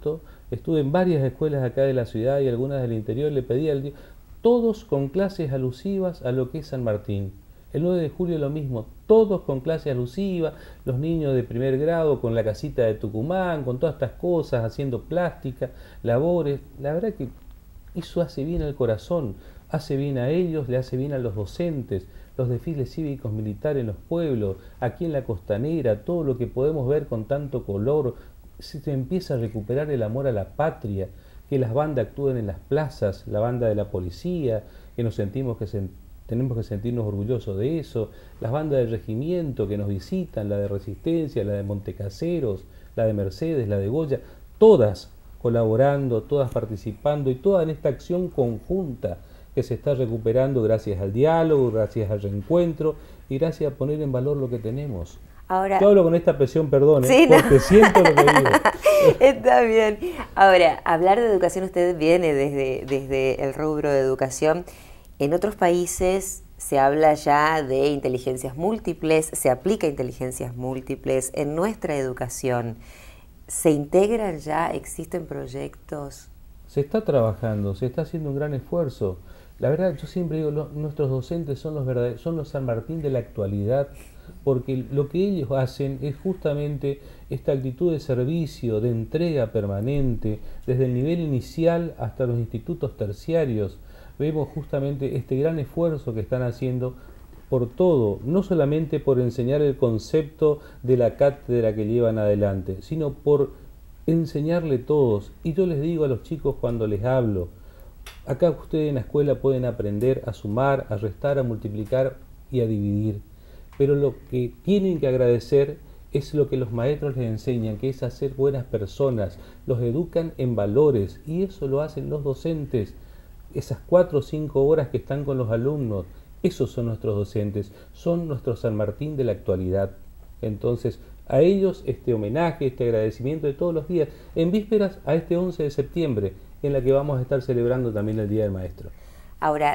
Estuve en varias escuelas acá de la ciudad y algunas del interior, le pedí al todos con clases alusivas a lo que es San Martín. El 9 de julio lo mismo, todos con clases alusivas, los niños de primer grado con la casita de Tucumán, con todas estas cosas, haciendo plástica, labores. La verdad que eso hace bien al corazón, hace bien a ellos, le hace bien a los docentes, los desfiles cívicos militares en los pueblos, aquí en la costanera, todo lo que podemos ver con tanto color, se empieza a recuperar el amor a la patria, que las bandas actúen en las plazas, la banda de la policía, que nos sentimos que tenemos que sentirnos orgullosos de eso, las bandas del regimiento que nos visitan, la de Resistencia, la de Montecaseros, la de Mercedes, la de Goya, todas colaborando, todas participando y todas en esta acción conjunta que se está recuperando gracias al diálogo, gracias al reencuentro y gracias a poner en valor lo que tenemos. Ahora, yo hablo con esta presión, perdón, sí, porque siento lo que digo. Está bien. Ahora, hablar de educación, usted viene desde el rubro de educación. En otros países se habla ya de inteligencias múltiples, se aplica inteligencias múltiples. En nuestra educación, ¿se integran ya? ¿Existen proyectos? Se está trabajando, se está haciendo un gran esfuerzo. La verdad, yo siempre digo, nuestros docentes son los San Martín de la actualidad, porque lo que ellos hacen es justamente esta actitud de servicio, de entrega permanente, desde el nivel inicial hasta los institutos terciarios. Vemos justamente este gran esfuerzo que están haciendo por todo, no solamente por enseñar el concepto de la cátedra que llevan adelante, sino por enseñarle todos. Y yo les digo a los chicos cuando les hablo, acá ustedes en la escuela pueden aprender a sumar, a restar, a multiplicar y a dividir. Pero lo que tienen que agradecer es lo que los maestros les enseñan, que es hacer buenas personas, los educan en valores y eso lo hacen los docentes. Esas 4 o 5 horas que están con los alumnos, esos son nuestros docentes, son nuestro San Martín de la actualidad. Entonces, a ellos este homenaje, este agradecimiento de todos los días, en vísperas a este 11 de septiembre, en la que vamos a estar celebrando también el Día del Maestro. Ahora,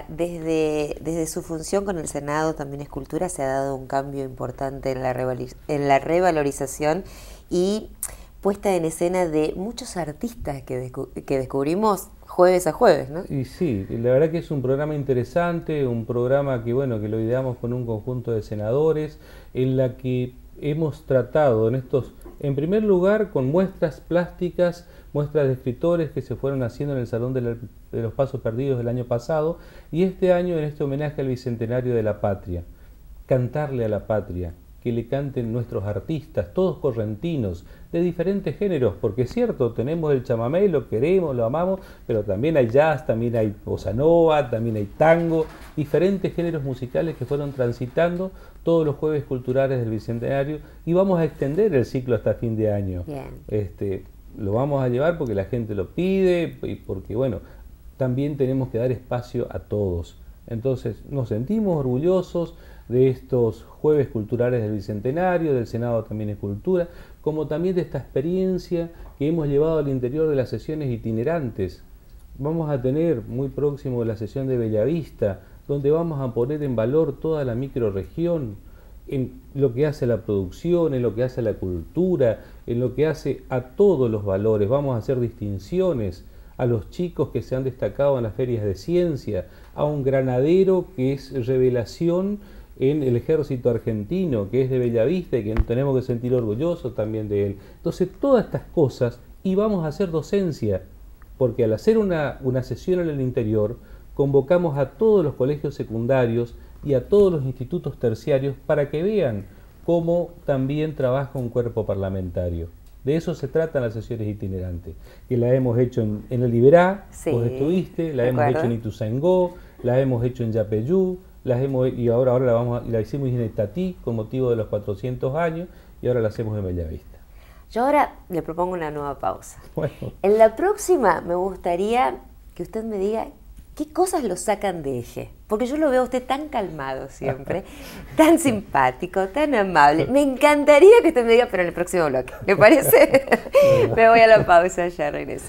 desde su función con el Senado También es Cultura se ha dado un cambio importante en la revalorización y puesta en escena de muchos artistas que descubrimos jueves a jueves, ¿no? Y sí, la verdad que es un programa interesante, un programa que bueno, que lo ideamos con un conjunto de senadores, en la que hemos tratado en primer lugar con muestras plásticas, muestras de escritores que se fueron haciendo en el Salón de los Pasos Perdidos del año pasado, y este año en este homenaje al Bicentenario de la Patria. Cantarle a la patria, que le canten nuestros artistas, todos correntinos, de diferentes géneros, porque es cierto, tenemos el chamamé, lo queremos, lo amamos, pero también hay jazz, también hay bossa nova, también hay tango, diferentes géneros musicales que fueron transitando todos los jueves culturales del Bicentenario, y vamos a extender el ciclo hasta fin de año. Bien. Lo vamos a llevar porque la gente lo pide y porque, bueno, también tenemos que dar espacio a todos. Entonces, nos sentimos orgullosos de estos jueves culturales del Bicentenario, del Senado También es Cultura, como también de esta experiencia que hemos llevado al interior de las sesiones itinerantes. Vamos a tener muy próximo la sesión de Bellavista, donde vamos a poner en valor toda la microrregión, en lo que hace a la producción, en lo que hace a la cultura, en lo que hace a todos los valores. Vamos a hacer distinciones a los chicos que se han destacado en las ferias de ciencia, a un granadero que es revelación en el ejército argentino, que es de Bellavista y que tenemos que sentir orgullosos también de él. Entonces, todas estas cosas, y vamos a hacer docencia, porque al hacer una sesión en el interior, convocamos a todos los colegios secundarios y a todos los institutos terciarios para que vean cómo también trabaja un cuerpo parlamentario. De eso se tratan las sesiones itinerantes, que la hemos hecho en el Iberá, sí, vos estuviste, la hemos hecho en Ituzaingó, la hemos hecho en Yapeyú, y ahora la hicimos en Itatí con motivo de los 400 años y ahora la hacemos en Bellavista. Yo ahora le propongo una nueva pausa. Bueno. En la próxima me gustaría que usted me diga qué cosas lo sacan de eje, porque yo lo veo a usted tan calmado siempre, tan simpático, tan amable. Me encantaría que usted me diga, pero en el próximo bloque, ¿le parece? Me voy a la pausa, ya regreso.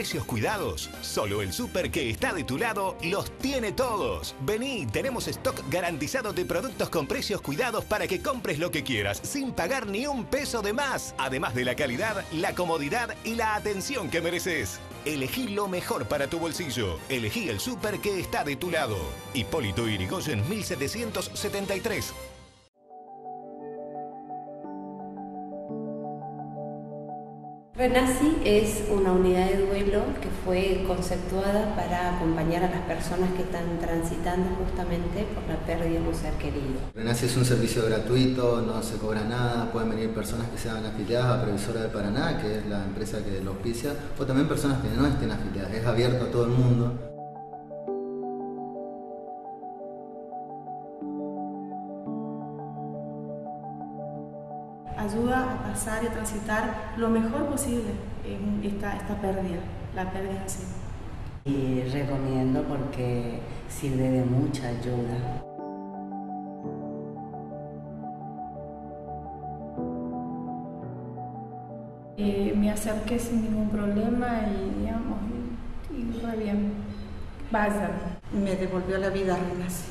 precios cuidados. Solo el súper que está de tu lado los tiene todos. Vení, tenemos stock garantizado de productos con precios cuidados para que compres lo que quieras sin pagar ni un peso de más. Además de la calidad, la comodidad y la atención que mereces. Elegí lo mejor para tu bolsillo. Elegí el súper que está de tu lado. Hipólito Yrigoyen 1773. Renací es una unidad de duelo que fue conceptuada para acompañar a las personas que están transitando justamente por la pérdida de un ser querido. Renací es un servicio gratuito, no se cobra nada, pueden venir personas que sean afiliadas a Previsora del Paraná, que es la empresa que lo auspicia, o también personas que no estén afiliadas, es abierto a todo el mundo. Ayuda a pasar y a transitar lo mejor posible esta pérdida, la pérdida en sí. Y recomiendo porque sirve de mucha ayuda. Me acerqué sin ningún problema y re bien. Vayan. Me devolvió la vida, Renací.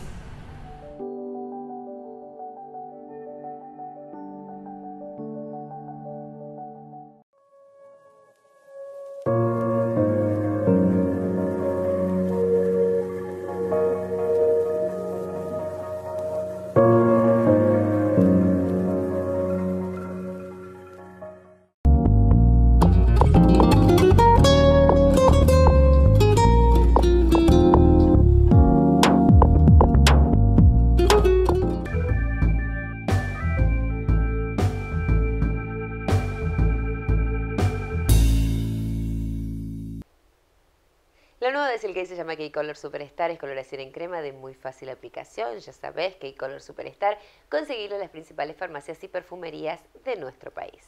Lo nuevo de Silkei se llama K-Color Superstar, es coloración en crema de muy fácil aplicación. Ya sabés, K-Color Superstar, conseguirlo en las principales farmacias y perfumerías de nuestro país.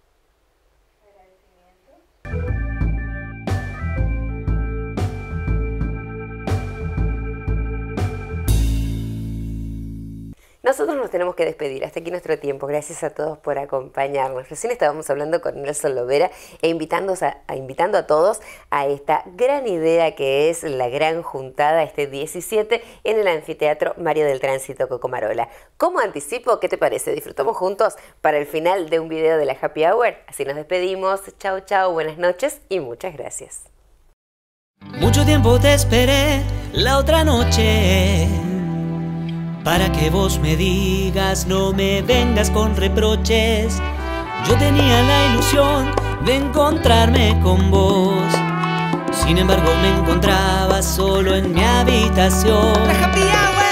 Nosotros nos tenemos que despedir, hasta aquí nuestro tiempo. Gracias a todos por acompañarnos. Recién estábamos hablando con Nelson Lovera e invitando a todos a esta gran idea que es la gran juntada este 17 en el Anfiteatro Mario del Tránsito Cocomarola. Como anticipo, ¿qué te parece? Disfrutamos juntos para el final de un video de la Happy Hour. Así nos despedimos. Chao, chao, buenas noches y muchas gracias. Mucho tiempo te esperé la otra noche para que vos me digas, no me vengas con reproches. Yo tenía la ilusión de encontrarme con vos. Sin embargo me encontraba solo en mi habitación. La Happy Hour.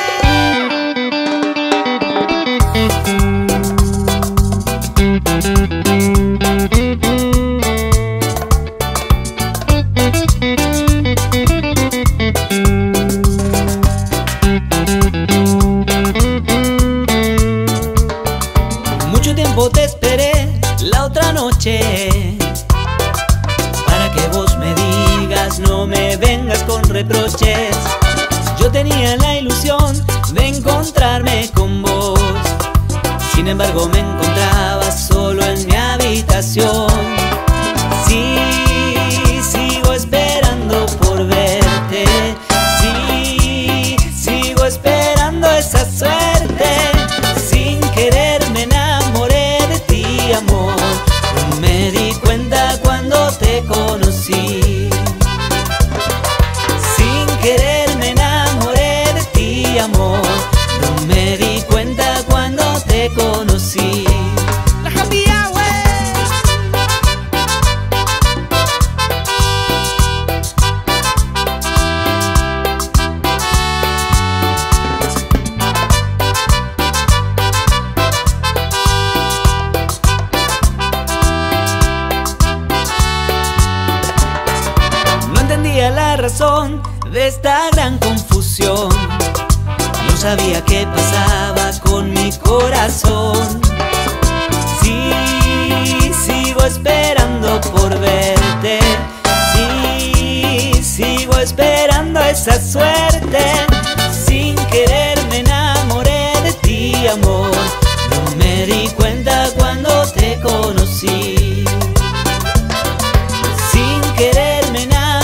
Te esperé la otra noche para que vos me digas, no me vengas con reproches. Yo tenía la ilusión de encontrarme con vos. Sin embargo me encontraba solo en mi habitación. Sí, sigo esperando por verte. Sí, sigo esperando esa suerte. Sin querer me enamoré de ti, amor. Me di cuenta cuando te conocí. Sin querer me enamoré de ti, amor. No me di cuenta cuando te conocí. La Happy Hour. La razón de esta gran confusión. No sabía qué pasaba con mi corazón. Sí, sigo esperando por verte. Sí, sigo esperando esa suerte. Sin querer me enamoré de ti, amor. No me di cuenta cuando te conocí. Sin querer me enamoré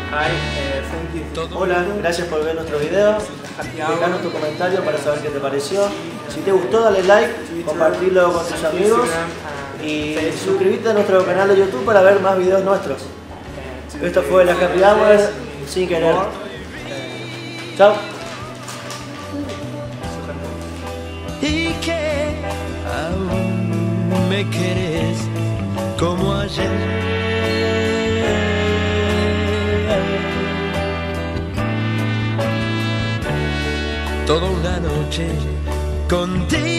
Hola, gracias por ver nuestro video. Dejanos tu comentario para saber qué te pareció. Si te gustó, dale like, compartirlo con tus amigos y suscríbete a nuestro canal de YouTube para ver más videos nuestros. Esto fue la Happy Hour sin querer. Chao. Y que aún me querés como ayer. Toda una noche contigo.